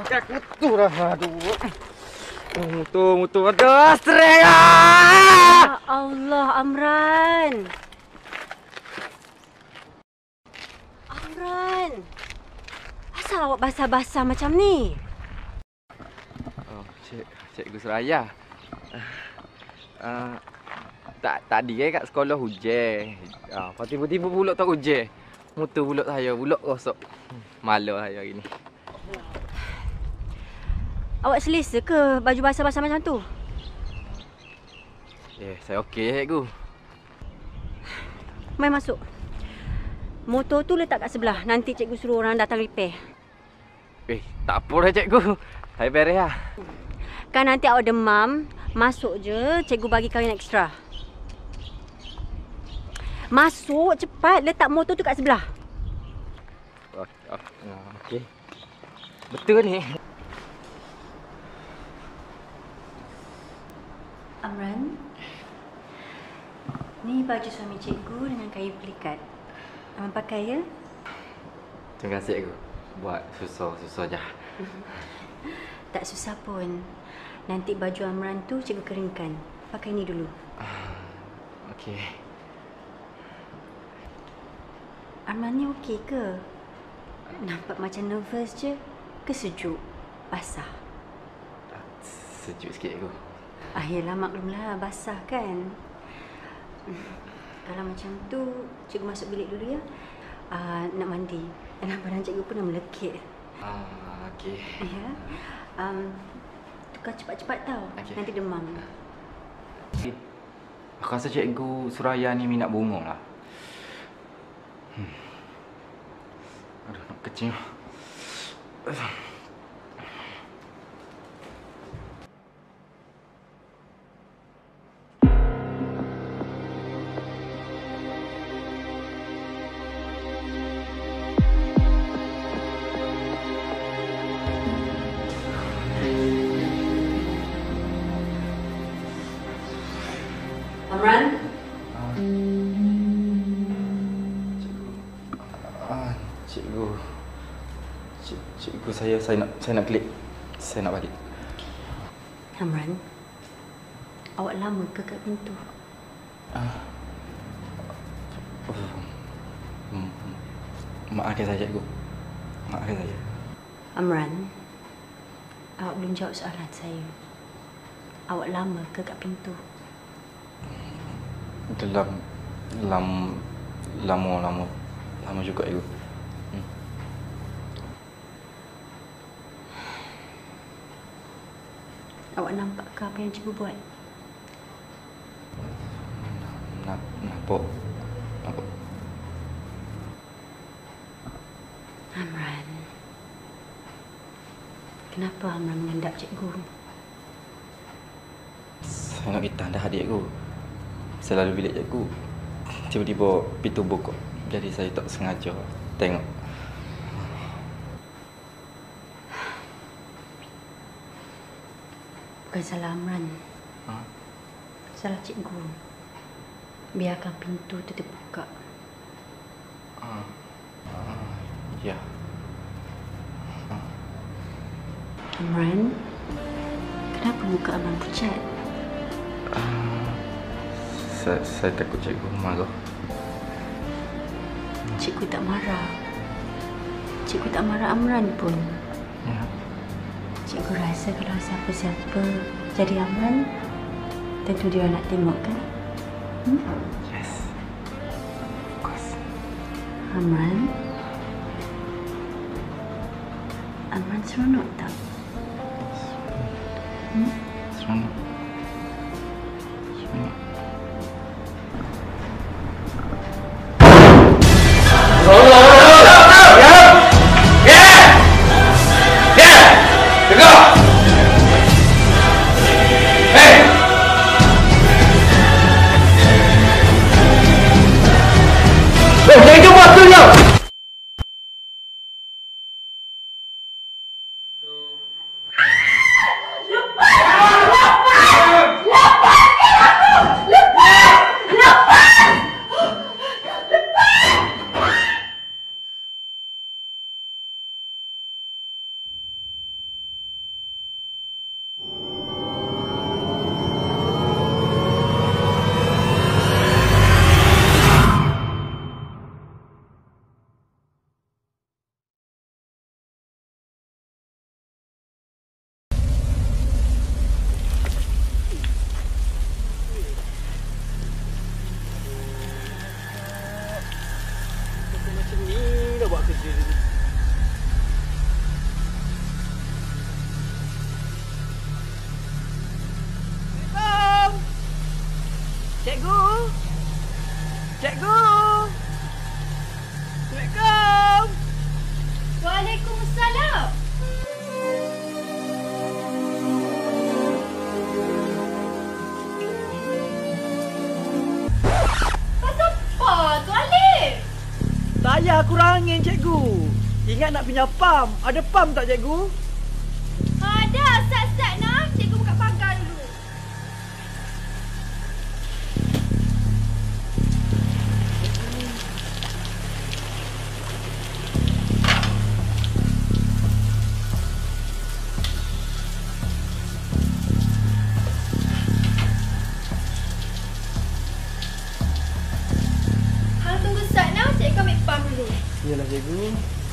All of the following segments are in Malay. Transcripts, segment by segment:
Mutu dah. Aduh. Mutu. Aduh, streng ah! Ya Allah, Amran. Amran. Asal awak basah-basah macam ni? Oh, Cikgu Suraya. Tadi kat sekolah hujan. Lepas tiba-tiba pulak tak hujan. Mutu pulak saya, pulak rosak. Malu saya hari ni. Awak selesa ke baju basah-basah macam tu? Saya okey cikgu. Mai masuk. Motor tu letak kat sebelah. Nanti cikgu suruh orang datang repair. Tak apa dah cikgu. Saya beres lah. Kan nanti awak demam, masuk je, cikgu bagi kau yang ekstra. Masuk cepat, letak motor tu kat sebelah. Okey. Betul ni. Amran, ni baju suami cikgu dengan kain pelikat. Amran pakai ya? Terima kasih cikgu. Buat susah je. Tak susah pun. Nanti baju Amran tu cikgu keringkan. Pakai ni dulu. Okey. Amran ni okey ke? Nampak macam nervous je. Ke sejuk? Basah? Sejuk sikit cikgu. Yelah maklumlah, basah kan. Kalau macam tu, cikgu masuk bilik dulu ya. Nak mandi. Dan badan cikgu pun dah melekit. Okey. Ya. Tukar cepat-cepat tau. Okay. Nanti demam. Aku rasa cikgu Suraya ni minat bunga lah. Aduh, nak kecil. Amran? Cikgu saya nak klik. Saya nak balik. Amran, awak lama ke kat pintu? Maafkan saya cikgu. Maafkan saya. Amran, awak belum jawab soalan saya. Awak lama ke kat pintu? Lama juga cikgu. Awak nampak ke apa yang cikgu buat? Nampak. Amran, kenapa Amran mengendap cikgu? Saya nak pergi tanda adik cikgu. Saya lalu bilik cikgu. Tiba-tiba pintu buka. Jadi saya tak sengaja tengok. Bukan salah Amran. Salah cikgu. Biarkan pintu tu terbuka. Ya. Amran, kenapa muka Amran pucat? Saya takut cikgu marah. Cikgu tak marah. Cikgu tak marah Amran pun. Ya. Cikgu rasa kalau siapa-siapa jadi Amran, tentu dia nak tengok kan? Yes. Of course. Amran? Amran seronok tak? Seronok. Cikgu! Cikgu! Assalamualaikum! Waalaikumsalam. Pasal apa tu Alif? Saya kurangin cikgu. Ingat nak pinjam pam. Ada pam tak cikgu? Ada, sat-sat nak. Cikgu buka pagar dulu. Hang tunggu sat nak. Cikgu ambil pam dulu. Yalah cikgu.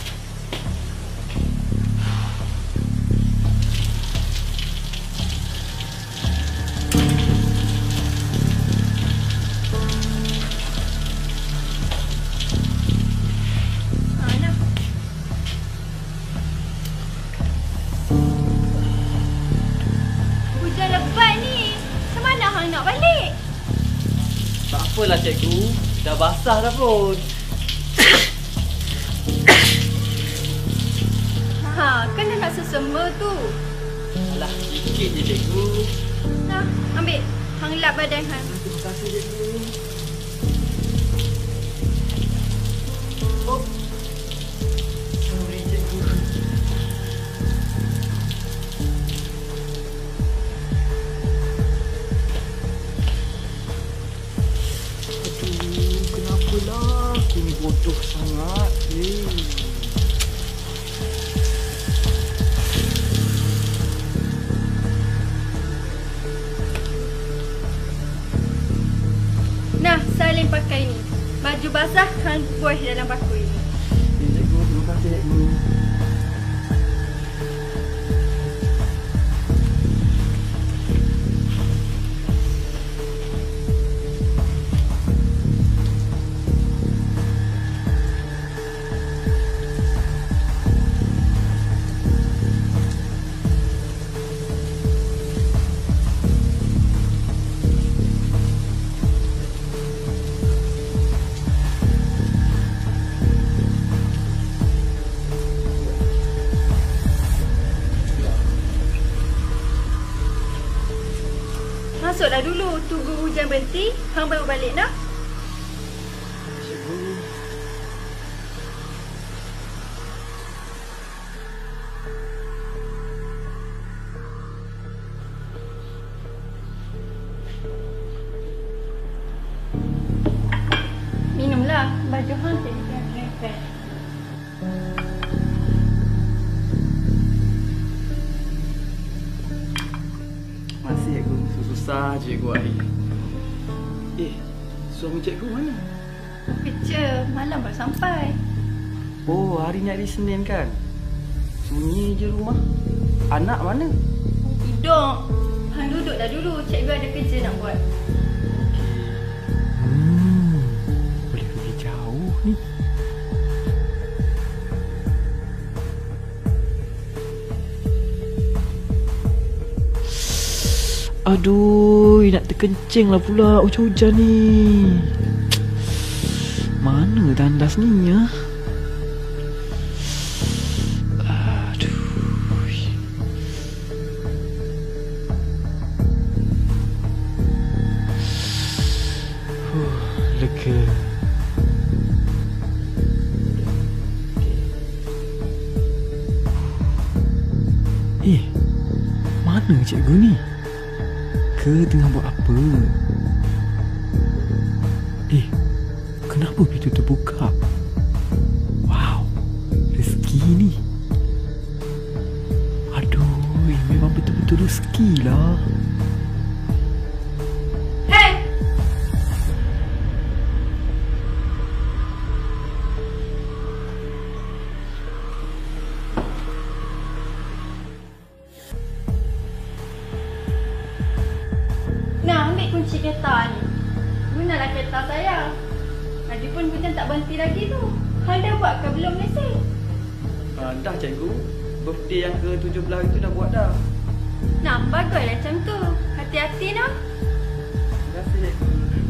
Hujan lebat ni. Macam mana hang nak balik? Tak apalah cikgu. Dah basah dah pun. Kena nak sesama tu. Alah, sikit je cikgu. Nah, ambil. Hang lap badan hang. Terima kasih cikgu. Oh. Sorry cikgu. Aduh, kenapalah aku ni bodoh sangat. Nah, Salim pakai ni. Baju basah hang buai dalam bakul ni. Cikgu, terima kasih cikgu. Masuklah dulu. Tunggu hujan berhenti. Hang baru balik nak. Cikgu. Minumlah. Baju hang jadi kena. Masih cikgu. Susah cikgu air. Suami cikgu mana? Kerja. Malam baru sampai. Oh, hari ni hari Senin kan? Sunyi je rumah. Anak mana? Tidur. Hang duduk dah dulu. Cikgu ada kerja nak buat. Boleh pergi jauh ni. Aduh, nak terkencing lah pula hujan-hujan ni. Mana tandas ni ya? Aduh. Lega. Mana cikgu ni? Ke tengah buat apa? Kenapa pintu terbuka? Wow, rezeki ni. Aduh, memang betul-betul rezeki lah. Hey! Nah, ambil kunci kereta ni. Gunalah kereta saya. Lagipun hujan tak berhenti lagi tu. Hang dah buat ke belum lesen? Dah cikgu. Birthday yang ke-17 itu dah buat dah. Nah, baguslah macam tu. Hati-hati nah. Terima kasih cikgu.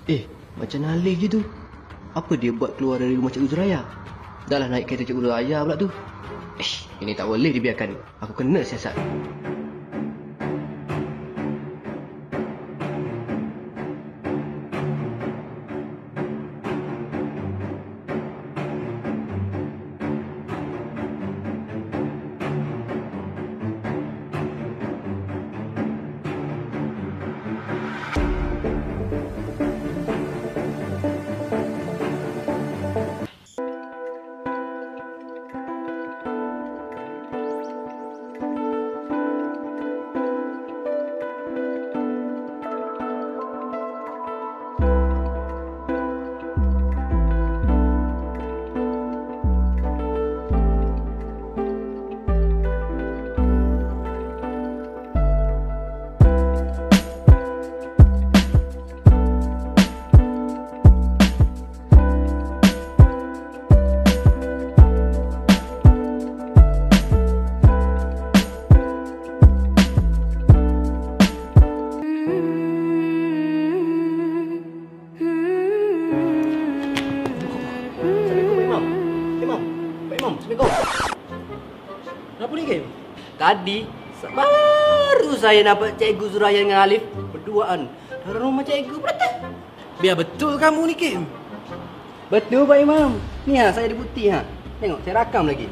Macam Nalih je tu. Apa dia buat keluar dari rumah Cikgu Zuraya? Dah lah naik kereta Cikgu Zuraya pula tu. Ini tak boleh dibiarkan. Aku kena siasat. Tadi baru saya nampak Cikgu Zuraya dengan Alif berduaan dalam rumah Cikgu Prata. Biar betul kamu ni, Kim. Betul Pak Imam. Ni saya ada bukti Tengok saya rakam lagi.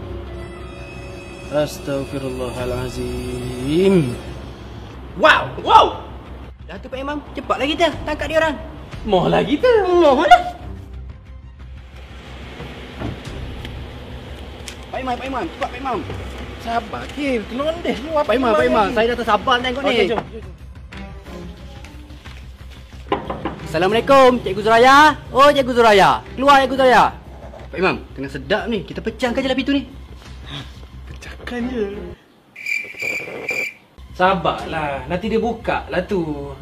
Astaghfirullahalazim. Wow. Dah tu Pak Imam, cepatlah kita tangkap dia orang. Mohlah kita. Mohlah. Pak Imam, cepat Pak Imam. Sabar, Kim. Kelondeh lu apa? Pak Imam, saya dah tak sabar tengok ni. Jom. Assalamualaikum, Cikgu Zuraya. Oh, Cikgu Zuraya. Keluar Cikgu Zuraya. Pak Imam, tengah sedap ni. Kita pecahkan je lah pintu ni. Pecahkan je. Sabarlah. Nanti dia buka lah tu.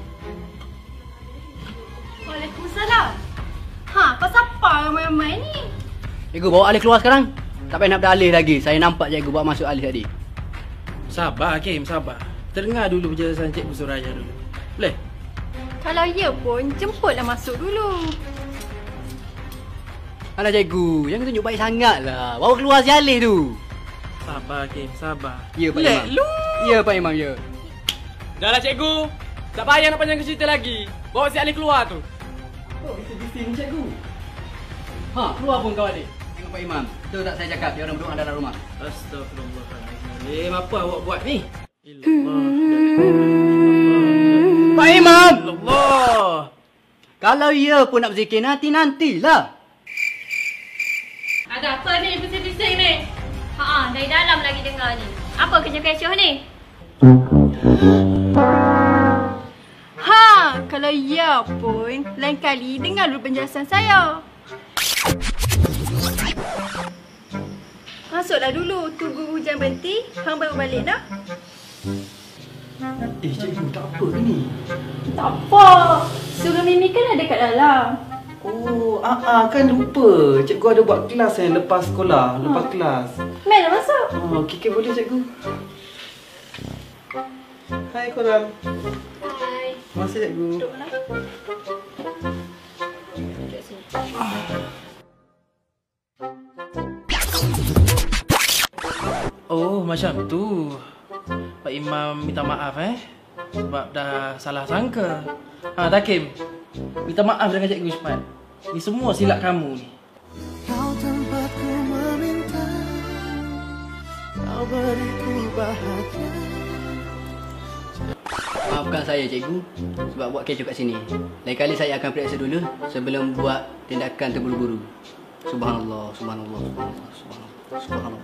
Waalaikumsalam. Pasal apa ramai-ramai ni? Cikgu, bawa Alif keluar sekarang. Tak payah nak beralih lagi. Saya nampak Cikgu bawa masuk Alif tadi. Sabar, Kim. Sabar. Terdengar dulu penjelasan Cikgu Zuraya dulu. Boleh? Kalau ya pun, jemputlah masuk dulu. Alah Cikgu, jangan tunjuk baik sangat lah. Bawa keluar si Alif tu. Sabar, Kim. Sabar. Ya, Pak Imam. Ya, Pak Imam, ya. Dah lah cikgu. Tak payah nak panjang cerita lagi. Bawa si Alif keluar tu. Oh, bising-bising Cikgu. Keluar pun kau Alif. Tengok Pak Imam. Betul tak saya cakap dia orang berdoa dalam rumah? Astaghfirullahalazim. Apa awak buat ni? Pak Imam! Allah. Kalau ya pun nak berzikir nantilah. Ada apa ni bising-bising ni? Dari dalam lagi dengar ni. Apa kerja kecoh ni? Kalau ya pun, lain kali dengar dulu penjelasan saya. Masuklah dulu, tunggu hujan berhenti, hang baru balik dah. Cikgu, tak apa ke ni? Tak apa. Suruh Mimi kan ada kat dalam. Oh, kan lupa. Cikgu ada buat kelas lepas sekolah, lepas kelas. Mana masuk? Okey, boleh cikgu. Hai korang. Hai. Terima kasih cikgu. Duduklah. Duduk sini. Oh, macam tu. Pak Imam minta maaf sebab dah salah sangka. Takim, minta maaf dengan cikgu cepat. Ni semua silap kamu ni. Kau tempatku meminta, kau beriku bahagia. Maafkan saya cikgu sebab buat kecoh kat sini. Lain kali saya akan periksa dulu sebelum buat tindakan terburu-buru. Subhanallah, subhanallah, subhanallah, subhanallah, subhanallah.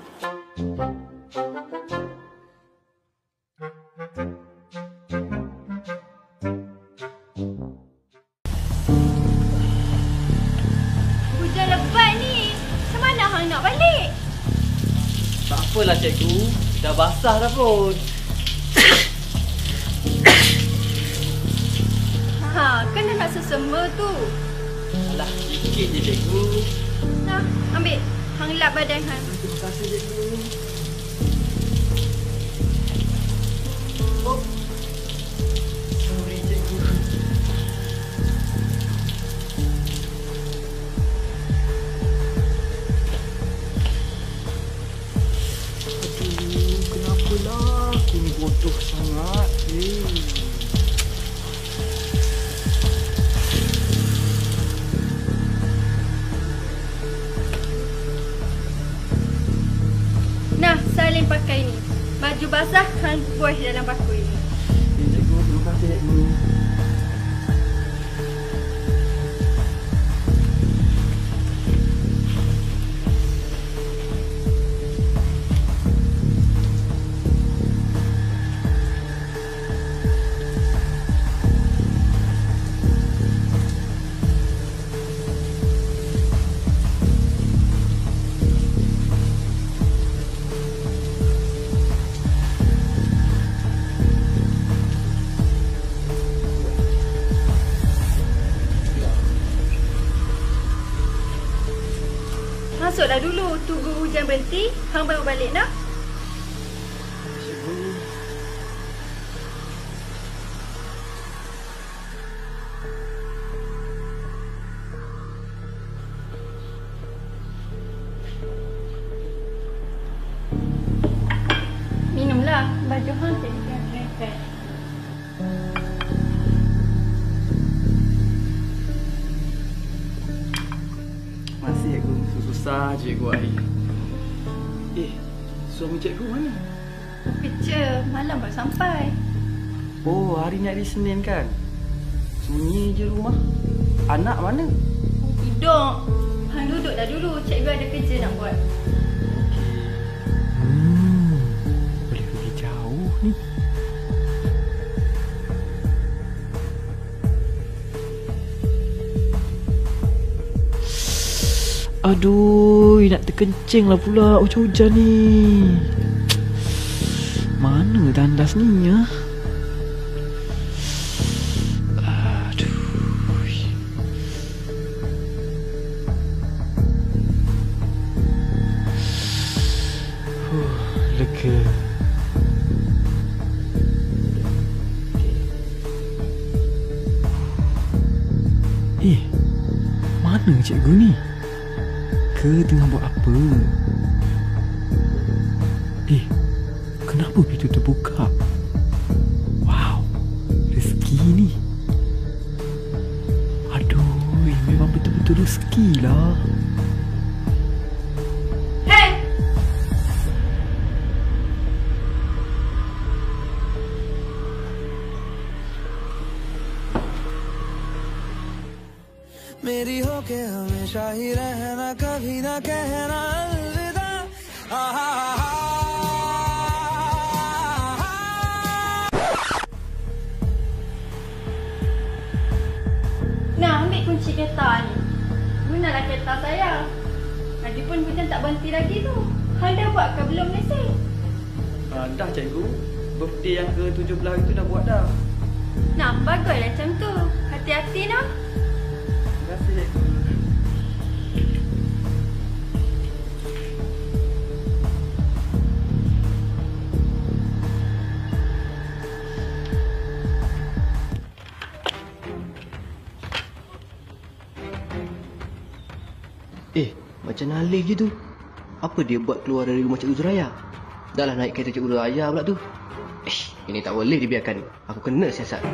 Hujan lebat ni. Macam mana hang nak balik? Tak apalah cikgu, dah basah dah pun. Kan dah nak sesama tu. Alah, sikit je cikgu. Nah, ambil. Hang lap badan hang. Terima kasih cikgu. Sorry cikgu. yang paku ini. Ya, cikgu, terima kasih cikgu. Masuklah dulu, tunggu hujan berhenti, hang baru balik nak. Cikgu. Minumlah, baju hang jadi keren. Masih cikgu, susah cikgu air. Suami cikgu mana? Kerja, malam baru sampai. Oh, hari ni hari Senin kan? Sunyi je rumah. Anak mana? Tidur. Hang duduk dah dulu, cikgu ada kerja nak buat. Boleh pergi jauh ni. Aduh, nak terkencing lah pula hujan-hujan ni. Mana tandas ni ya? Aduh. Lega. Mana cikgu ni? Ke tengah buat apa? Kenapa pintu terbuka? Wow, rezeki ni. Aduh, memang betul-betul rezeki lah. Hey! मेरी होके हमेशा ही रहना, कभी ना कहना अलविदा। Nah, ambil kunci kereta ni. Gunalah kereta saya. Lagipun hujan tak berhenti lagi tu. Hang dah buat ke belum lesen? Dah cikgu, birthday yang ke-17 itu dah buat dah. Nah, baguslah macam tu. Hati-hati nak. Terima kasih cikgu. Macam Nalih je tu. Apa dia buat keluar dari rumah Cikgu Zuraya? Dah lah naik kereta Cikgu Zuraya pula tu. Ini tak boleh dibiarkan. Aku kena siasat.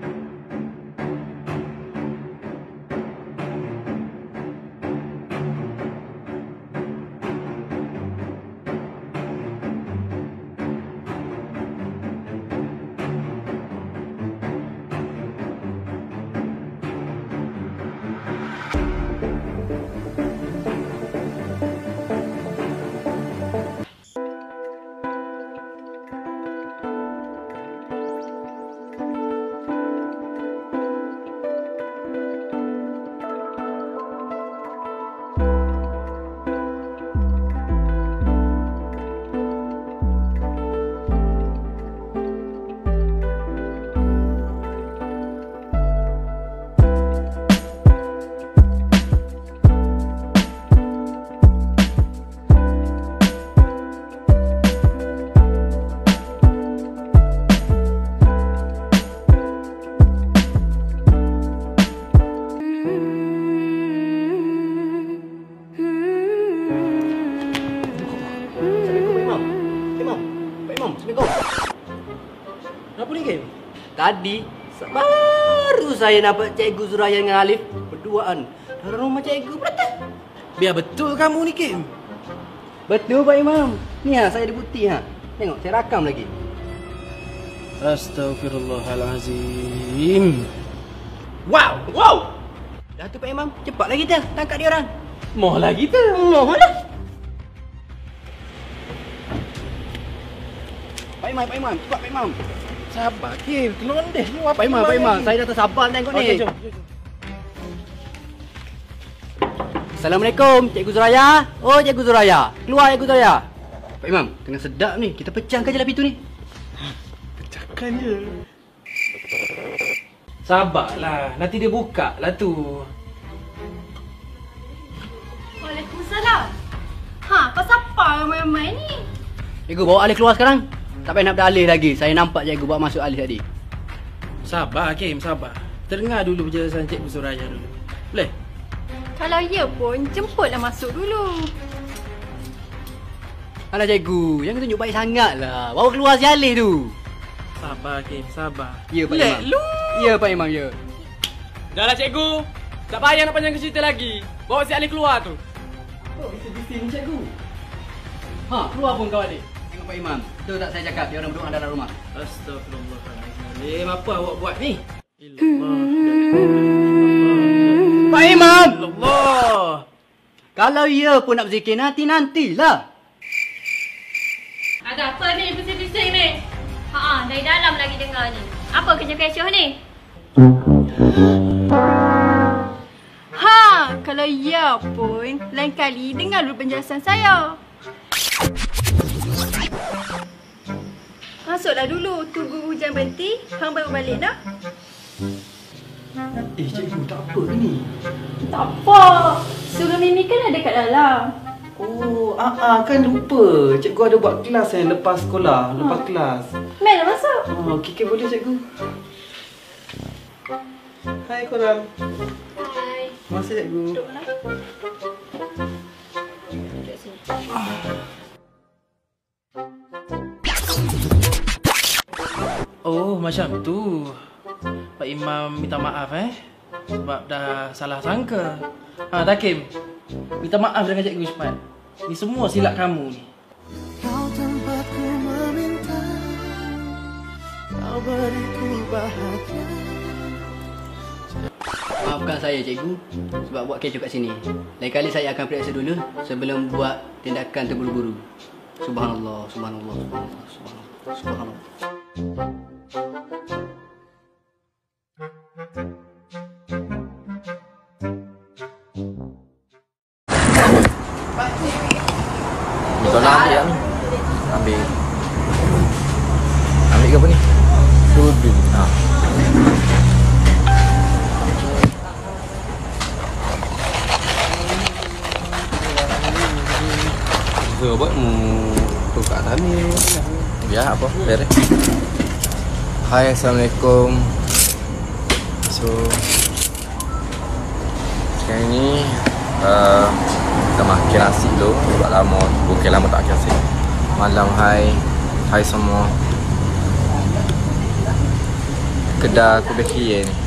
Kenapa ni, Kim? Tadi baru saya nampak Cikgu Zuraya dengan Alif berduaan dalam rumah Cikgu Prata. Biar betul kamu ni, Kim. Betul Pak Imam. Ni saya ada bukti Tengok saya rakam lagi. Astaghfirullahalazim. Wow. Dah tu Pak Imam, cepatlah kita tangkap dia orang. Mohlah kita. Mohlah. Pak Imam, cepat Pak Imam. Sabar, Kim. Kelondeh ni. Pak Imam, saya dah tak sabar tengok ni. Okey, jom. Assalamualaikum, Cikgu Zuraya. Oh, Cikgu Zuraya. Keluar Cikgu Zuraya. Pak Imam, tengah sedap ni. Kita pecahkan je lah pintu ni. Pecahkan je. Sabarlah. Nanti dia buka lah tu. Waalaikumsalam. Pasal apa ramai-ramai ni? Cikgu, bawa Alif keluar sekarang. Tak payah nak beralih lagi. Saya nampak Cikgu bawa masuk Alif tadi. Sabar, Kim. Sabar. Dengar dulu penjelasan Cikgu Suraya dulu. Boleh? Kalau ya pun, jemputlah masuk dulu. Alah Cikgu, jangan tunjuk baik sangat lah. Bawa keluar si Alif tu. Sabar, Kim. Sabar. Ya, Pak Imam. Ya, Pak Imam, ya. Dah lah cikgu. Tak payah nak panjang cerita lagi. Bawa si Alif keluar tu. Oh, itu bising Cikgu. Keluar pun kau Alif. Tengok Pak Imam. Betul tak saya cakap dia orang berdoa dalam rumah? Astaghfirullahalazim. Apa awak buat ni? Pak Imam! Allah. Kalau ya pun nak berzikir nantilah. Ada apa ni bising-bising ni? Dari dalam lagi dengar ni. Apa kerja kecoh ni? Kalau ya pun, lain kali dengar dulu penjelasan saya. Masuklah dulu, tunggu hujan berhenti, hang baru balik dah. Cikgu, tak apa ke ni? Tak apa. Suruh Mimi kan ada kat dalam. Oh, kan lupa. Cikgu ada buat kelas lepas sekolah, lepas kelas. Mel dah masuk. Okey, boleh cikgu. Hai korang. Hai. Masuk cikgu. Duduklah. Duduk sini. Oh, macam tu. Pak Imam minta maaf sebab dah salah sangka. Takim, minta maaf dengan Cikgu Ismat. Ni semua silap kamu ni. Kau tempatku meminta, kau beriku bahagia. Maafkan saya Cikgu sebab buat kecoh kat sini. Lain kali saya akan periksa dulu sebelum buat tindakan terburu-buru. Subhanallah, subhanallah, subhanallah, subhanallah, subhanallah. Tolong ambil ni. Ambil ke apa ni? Tudung. Buatmu tukar tani. Biar apa? Beres. Hai, Assalamualaikum. So sekarang ni kita makan nasi dulu. Sebab lama, bukan lama tak makan nasi. Malam hai semua. Kedai aku bakery ni.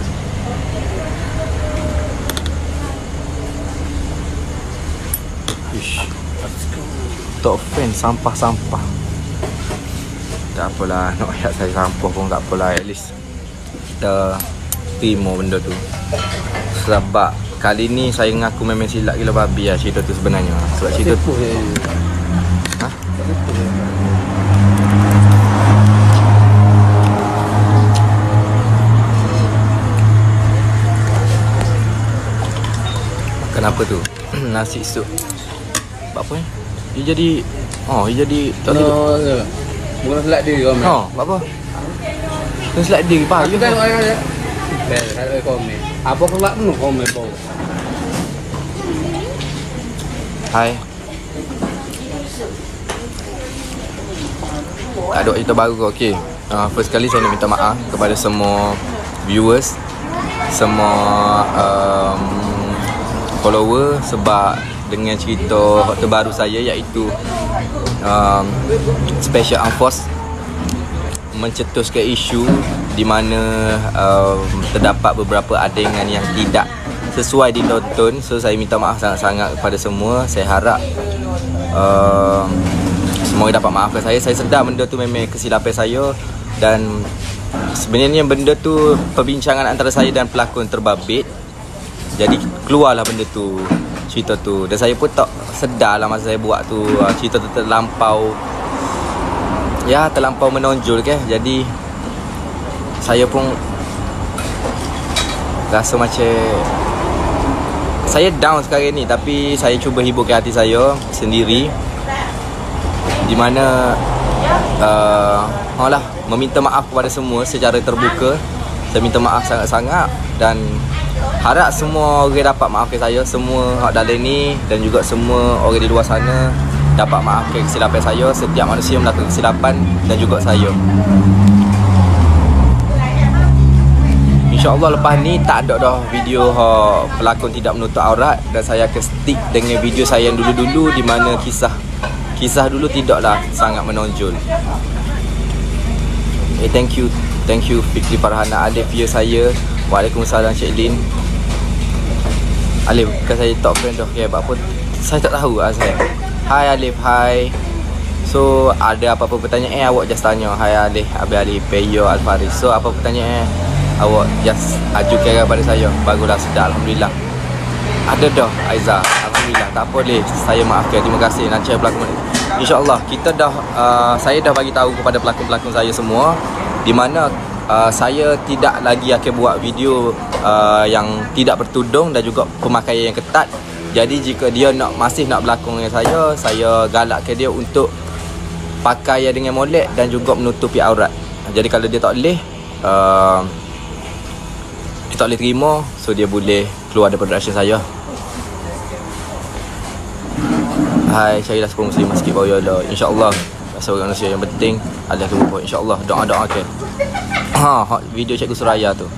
Ish. Top fan sampah-sampah. Tak apalah, nak ayat saya sampah pun tak apalah. At least kita terima benda tu. Sebab kali ni saya mengaku memang silap gila babi lah cerita tu sebenarnya. Sebab cerita tu kenapa tu? Nasi sup. Apa ni? Dia jadi tak tahu. Bukan selak dia kau. Apa? Kan selak dia pak. Aku tengok ada. Ada komen. Apa kelak tu komen bau. Hai. Ada cerita baru ke? Okey. First kali saya nak minta maaf kepada semua viewers, semua follower sebab dengan cerita terbaru saya iaitu Special Unforced mencetuskan isu di mana terdapat beberapa adegan yang tidak sesuai ditonton. So saya minta maaf sangat-sangat kepada semua. Saya harap semua dapat maafkan saya. Saya sedar benda tu memang kesilapan saya. Dan sebenarnya benda tu perbincangan antara saya dan pelakon terbabit. Jadi keluarlah benda tu, cerita tu. Dan saya pun tak sedar lah masa saya buat tu, cerita tu terlampau menonjol ke. Jadi saya pun rasa macam saya down sekarang ni, tapi saya cuba hiburkan hati saya sendiri, di mana meminta maaf kepada semua secara terbuka. Saya minta maaf sangat-sangat dan harap semua orang dapat maafkan saya, semua hak dalam ni, dan juga semua orang di luar sana dapat maafkan kesilapan saya. Setiap manusia melakukan kesilapan, dan juga saya. InsyaAllah lepas ni tak ada dah video pelakon tidak menutup aurat, dan saya akan stick dengan video saya yang dulu-dulu, di mana kisah dulu tidaklah sangat menonjol. Thank you Fikri Farhana, Alif ya saya. Waalaikumsalam Cik Lin. Alif, bukan saya top friend dah, okay, apa saya tak tahu saya. Hai Alif, hai. So ada apa-apa pertanyaan awak just tanya. Hai Alif, Abi Alif Peyo Alfaris. So apa pertanyaan awak just ajukan kepada saya. Baguslah, sedap, alhamdulillah. Ada dah Aiza, alhamdulillah. Tak apa leh, saya maafkan. Terima kasih Nanti pelakon. InsyaAllah kita dah saya dah bagi tahu kepada pelakon-pelakon saya semua, di mana saya tidak lagi akan buat video yang tidak bertudung dan juga pemakaian yang ketat. Jadi jika dia masih nak berlakon dengan saya galakkan dia untuk pakai dengan molek dan juga menutupi aurat. Jadi kalau dia tak boleh terima, so dia boleh keluar daripada production saya. Hai, saya dah 10 muslimah sikit bawah Allah. InsyaAllah sebagai manusia yang penting Allah akan buat. InsyaAllah doa-doa ke. Video Cikgu Suraya tu.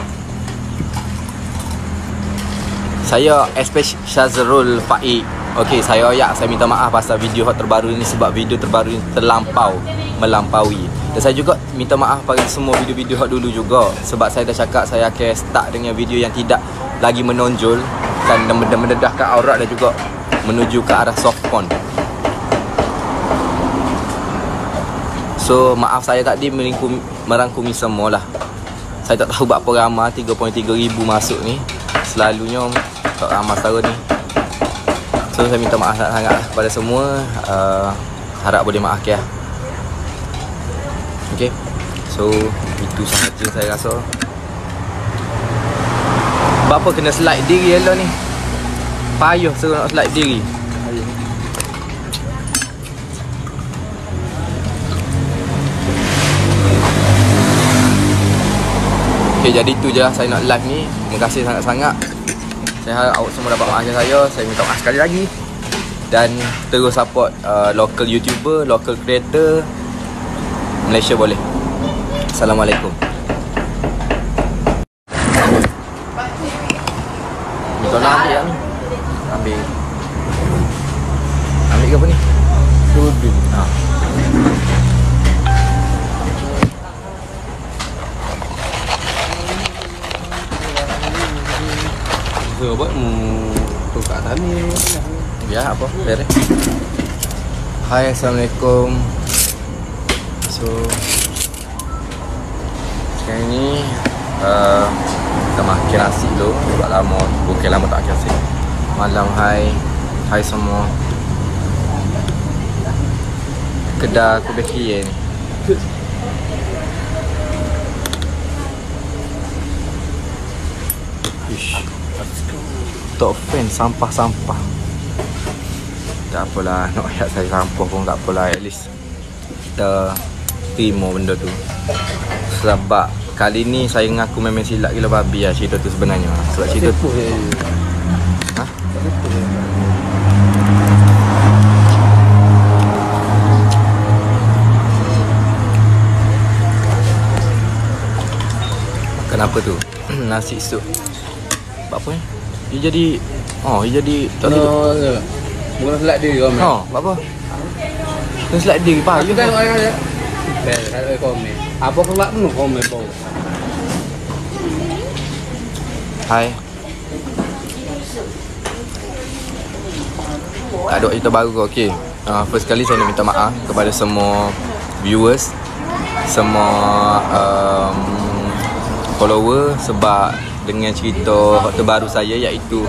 Saya especially Syazrul Faik. Okey, saya minta maaf pasal video terbaru ni, sebab video terbaru ni melampaui. Dan saya juga minta maaf pada semua video-video dulu juga, sebab saya dah cakap saya akan start dengan video yang tidak lagi menonjolkan dan mendedahkan aurat, dan juga menuju ke arah soft porn. So maaf saya tadi merangkumi semua lah. Saya tak tahu berapa ramai 3.3 ribu masuk ni. Selalunya tak ramai setara ni. So saya minta maaf sangat-sangat kepada semua. Harap boleh maafkan. Okay, so itu sahaja saya rasa. Berapa kena slide diri elok ni? Payah suruh nak slide diri. Okay, jadi itu je lah saya nak live ni. Terima kasih sangat-sangat. Saya harap awak semua dapat maafkan saya. Saya minta maaf sekali lagi. Dan terus support local YouTuber, local creator Malaysia boleh. Assalamualaikum. Minta nak ambil ni. Ambil ke apa ni? Tudung. So buat tukar tani. Ya, apa? Beres. Hai, Assalamualaikum. So sekarang ni kita makan nasi dulu. Sebab lama, bukan lama tak makan nasi. Malam, hai semua. Kedai aku beki ni. Ish. Top fan sampah-sampah. Tak apalah, nak ayat saya sampah pun tak apalah. At least kita terima benda tu. Sebab kali ni saya mengaku memang silap gila babi lah cerita tu sebenarnya. Sebab cerita tu kenapa tu? Nasi sup. Apa ni? Dia jadi tak tahu. Bukan selak diri kau. Apa? Kau selak diri pak. Aku tengok aja. Ada komen. Apa kelak tu komen bau. Hai. Ada cerita baru ke? Okey. First kali saya nak minta maaf kepada semua viewers semua follower sebab dengan cerita terbaru saya iaitu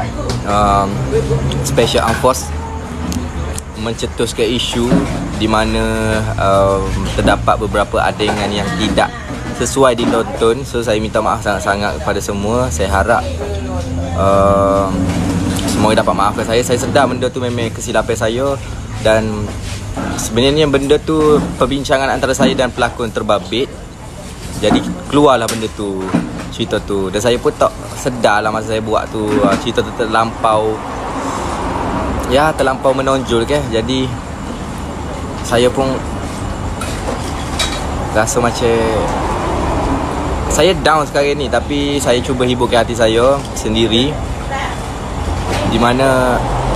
Special Armed Force mencetuskan isu di mana terdapat beberapa adegan yang tidak sesuai ditonton. So saya minta maaf sangat-sangat kepada semua. Saya harap semua dapat maafkan saya. Saya sedar benda tu memang kesilapan saya, dan sebenarnya benda tu perbincangan antara saya dan pelakon terbabit. Jadi keluarlah benda tu, cerita tu, dan saya pun tak sedar lah masa saya buat tu cerita tu terlampau menonjol kan. Jadi saya pun rasa macam saya down sekarang ni, tapi saya cuba hiburkan hati saya sendiri, di mana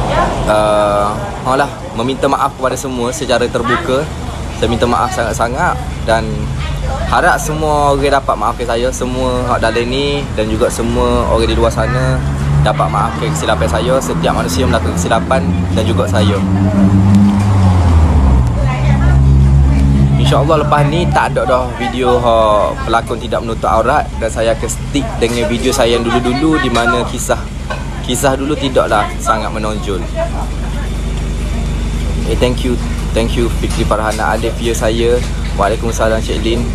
meminta maaf kepada semua secara terbuka. Saya minta maaf sangat-sangat dan harap semua orang dapat maafkan saya, semua hak dalam ni, dan juga semua orang di luar sana dapat maafkan kesilapan saya. Setiap manusia melakukan kesilapan, dan juga saya. InsyaAllah lepas ni tak ada dah video pelakon tidak menutup aurat, dan saya akan stick dengan video saya yang dulu-dulu, di mana kisah dulu tidaklah sangat menonjol. Thank you Fikri Farhana, Alif ya saya. Waalaikumsalam Cik Lin.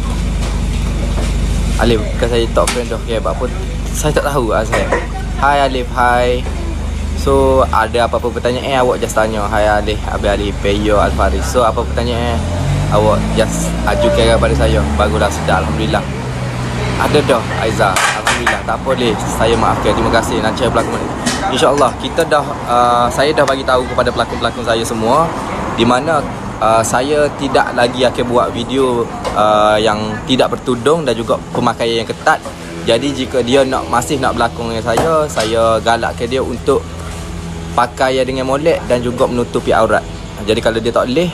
Alif, bukan saya top friend dah. Okay, apa saya tak tahu saya. Hai Alif, hai. So ada apa-apa pertanyaan awak just tanya. Hai Alif, Abi Alif, Peyo Alfaris. So apa pertanyaan awak just ajukan kepada saya. Baguslah, sedap, alhamdulillah. Ada dah Aiza, alhamdulillah. Tak apa Alif, saya maafkan. Terima kasih. Nanti pelakon, InsyaAllah kita dah saya dah bagi tahu kepada pelakon-pelakon saya semua, di mana saya tidak lagi akan buat video yang tidak bertudung dan juga pemakaian yang ketat. Jadi jika dia masih nak berlakon dengan saya galakkan dia untuk pakai dengan molek dan juga menutupi aurat. Jadi kalau dia tak boleh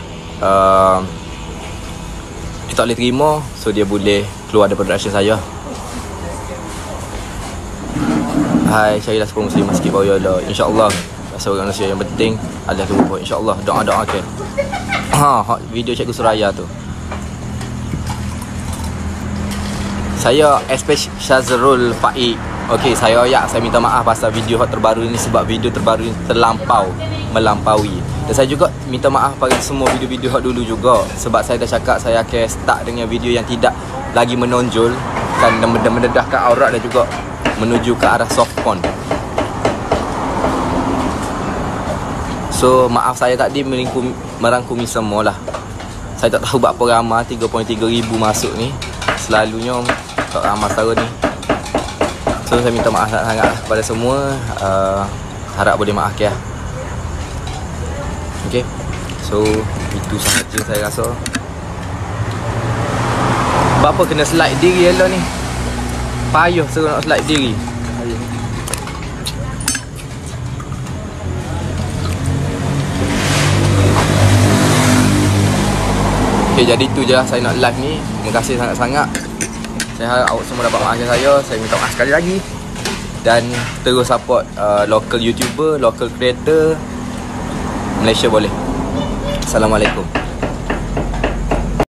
terima, so dia boleh keluar daripada production saya. Hai, carilah sepuluh muslimah sikit bawah ya Allah. InsyaAllah seorang manusia yang penting adalah kebubuhan. InsyaAllah doa-doa ke video Cikgu Suraya tu. Saya SP Syazrul Faik. Okey, saya minta maaf pasal video terbaru ni, sebab video terbaru ni melampaui. Dan saya juga minta maaf pada semua video-video dulu juga, sebab saya dah cakap saya akan start dengan video yang tidak lagi menonjol dan mendedahkan aurat dan juga menuju ke arah soft porn. So maaf saya tadi merangkumi semua lah. Saya tak tahu berapa ramai 3.3 ribu masuk ni. Selalunya tak ramai setahun ni. So saya minta maaf sangat kepada semua. Harap boleh maafkan. Okay, so itu sahaja saya rasa. Berapa kena slide diri elok ni. Payuh suruh nak slide diri. Okay, jadi itu je lah saya nak live ni. Terima kasih sangat-sangat. Saya harap awak semua dapat maafkan saya. Saya minta maaf sekali lagi. Dan terus support local YouTuber, local creator Malaysia boleh. Assalamualaikum.